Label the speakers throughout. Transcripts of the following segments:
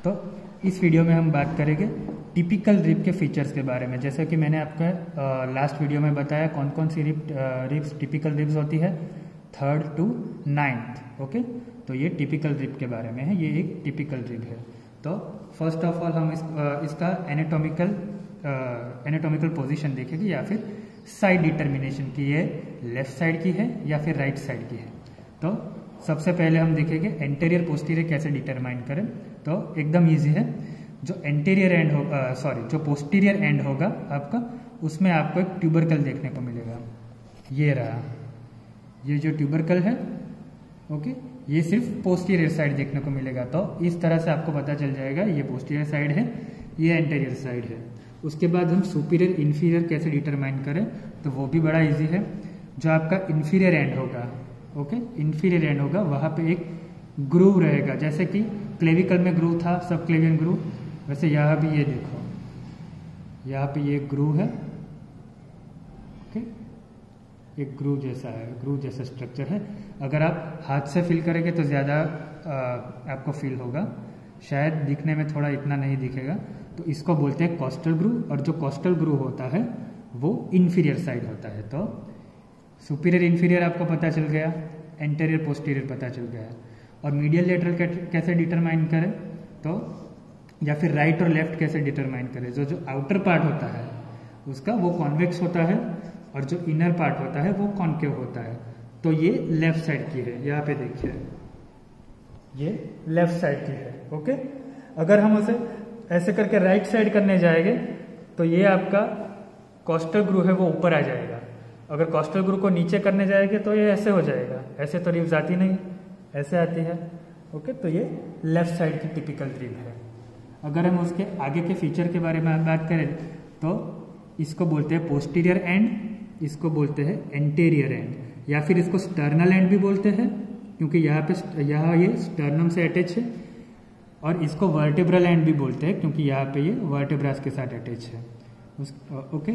Speaker 1: तो इस वीडियो में हम बात करेंगे टिपिकल रिब के फीचर्स के बारे में। जैसा कि मैंने आपका लास्ट वीडियो में बताया कौन कौन सी रिब्स टिपिकल रिब्स होती है, 3rd to 9th। ओके, तो ये टिपिकल रिब के बारे में है, ये एक टिपिकल रिब है। तो फर्स्ट ऑफ ऑल हम इसका एनाटॉमिकल पोजीशन देखेंगे या फिर साइड डिटर्मिनेशन की ये लेफ्ट साइड की है या फिर राइट साइड की है। तो सबसे पहले हम देखेंगे एंटीरियर पोस्टीरियर कैसे डिटरमाइन करें। तो एकदम इजी है, जो एंटीरियर एंड होगा जो पोस्टीरियर एंड होगा आपका, उसमें आपको एक ट्यूबरकल देखने को मिलेगा। ये रहा, ये जो ट्यूबरकल है, ओके, ये सिर्फ पोस्टीरियर साइड देखने को मिलेगा। तो इस तरह से आपको पता चल जाएगा ये पोस्टीरियर साइड है, ये एंटीरियर साइड है। उसके बाद हम सुपीरियर इन्फीरियर कैसे डिटरमाइन करें, तो वो भी बड़ा इजी है। जो आपका इन्फीरियर एंड होगा, ओके, इन्फीरियर एंड होगा, वहां पे एक ग्रूव रहेगा। जैसे कि क्लेविकल में ग्रूव था, सब क्लेवियन ग्रूव, वैसे यहाँ भी ये देखो, यहाँ पे ये ग्रूव है, ओके, एक ग्रूव जैसा है, ग्रूव जैसा स्ट्रक्चर है। अगर आप हाथ से फील करेंगे तो ज़्यादा आपको फील होगा, शायद दिखने में थोड़ा इतना नहीं दिखेगा। तो इसको बोलते हैं कॉस्टल ग्रूव, और जो कॉस्टल ग्रूव होता है वो इन्फीरियर साइड होता है। तो सुपीरियर इन्फीरियर आपको पता चल गया, एंटीरियर पोस्टीरियर पता चल गया। और मीडियल लेटरल कैसे डिटरमाइन करें, तो या फिर राइट और लेफ्ट कैसे डिटरमाइन करें। जो आउटर पार्ट होता है उसका वो कॉन्वेक्स होता है, और जो इनर पार्ट होता है वो कॉन्केव होता है। तो ये लेफ्ट साइड की है, यहाँ पे देखिए, ये लेफ्ट साइड की है। ओके, अगर हम उसे ऐसे करके राइट साइड करने जाएंगे तो ये आपका कॉस्टल ग्रूव है वो ऊपर आ जाएगा। अगर कॉस्टल ग्रूव को नीचे करने जाएंगे तो ये ऐसे हो जाएगा, ऐसे तो रिब्स आती नहीं, ऐसे आती है। ओके, तो ये लेफ्ट साइड की टिपिकल रिब है। अगर हम उसके आगे के फीचर के बारे में बात करें तो इसको बोलते हैं पोस्टीरियर एंड, इसको बोलते हैं एंटीरियर एंड, या फिर इसको स्टर्नल एंड भी बोलते हैं, क्योंकि यहाँ ये स्टर्नम से अटैच है। और इसको वर्टेब्रल एंड भी बोलते हैं, क्योंकि यहाँ पे ये वर्टेब्रास के साथ अटैच है। ओके,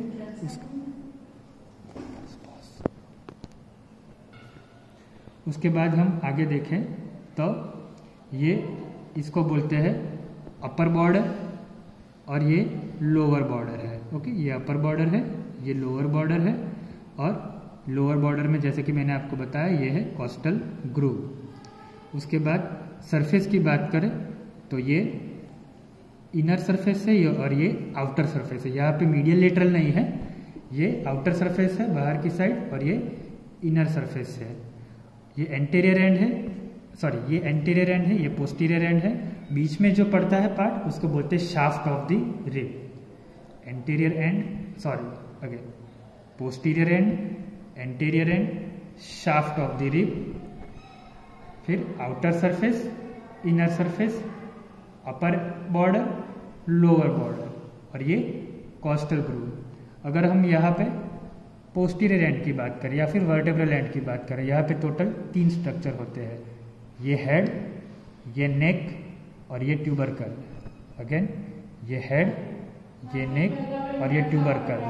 Speaker 1: उसके बाद हम आगे देखें तो ये इसको बोलते हैं अपर बॉर्डर, और ये लोअर बॉर्डर है। ओके, ये अपर बॉर्डर है, ये लोअर बॉर्डर है। और लोअर बॉर्डर में जैसे कि मैंने आपको बताया ये है कॉस्टल ग्रूव। उसके बाद सरफेस की बात करें तो ये इनर सरफेस है और ये आउटर सरफेस है। यहाँ पे मीडियल लेटरल नहीं है, ये आउटर सरफेस है बाहर की साइड, और ये इनर सरफेस है। ये एंटीरियर एंड है, ये एंटीरियर एंड है, ये पोस्टीरियर एंड है। बीच में जो पड़ता है पार्ट उसको बोलते हैं shaft of the rib. Anterior end, again posterior end, anterior end, shaft of the rib, फिर outer surface, inner surface, upper border, lower border, और ये कॉस्टल ग्रूव। अगर हम यहाँ पे पोस्टीरियर एंड की बात करें या फिर वर्टेब्रल एंड की बात करें, यहाँ पे टोटल 3 स्ट्रक्चर होते हैं, ये हेड, ये नेक और ये ट्यूबरकल। अगेन ये हेड, ये नेक और ये ट्यूबरकल।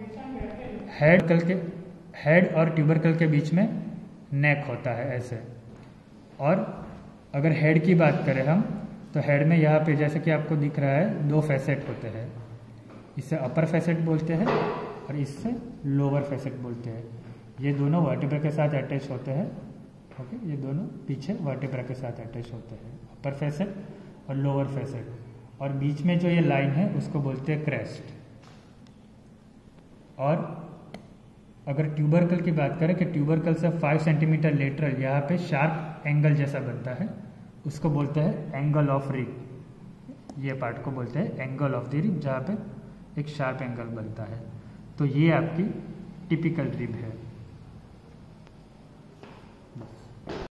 Speaker 1: हेड और ट्यूबरकल के बीच में नेक होता है ऐसे। और अगर हेड की बात करें हम, तो हेड में यहाँ पे जैसे कि आपको दिख रहा है 2 फैसेट होते हैं, इससे अपर फैसेट बोलते हैं और इससे लोअर फैसेट बोलते हैं। ये दोनों वर्टेब्रा के साथ अटैच होते हैं। ओके, ये दोनों पीछे वर्टेब्रा के साथ अटैच होते हैं, अपर फैसेट और लोअर फैसेट। और बीच में जो ये लाइन है उसको बोलते हैं क्रेस्ट। और अगर ट्यूबरकल की बात करें कि ट्यूबरकल से 5 सेंटीमीटर लेटरल यहाँ पे शार्प एंगल जैसा बनता है, उसको बोलते हैं एंगल ऑफ रिब। ये पार्ट को बोलते हैं एंगल ऑफ द रिब, जहाँ पे एक शार्प एंगल बनता है। तो ये आपकी टिपिकल रिब है।